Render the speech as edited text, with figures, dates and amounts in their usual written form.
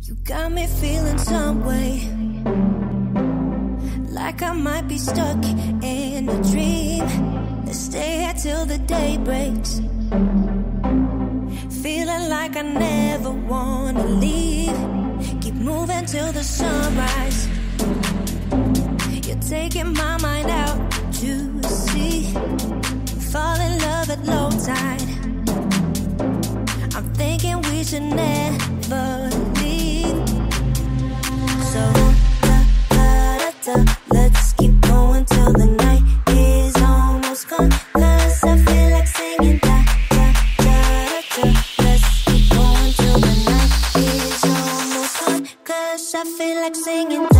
You got me feeling some way, like I might be stuck in a dream. Let's stay here till the day breaks, feeling like I never wanna leave. Keep moving till the sunrise. You're taking my mind out to sea. Fall in love at low tide. I'm thinking we should never leave. So let's keep going till the night is almost gone. 'Cause I feel like singing Let's keep going till the night is almost gone. 'Cause I feel like singing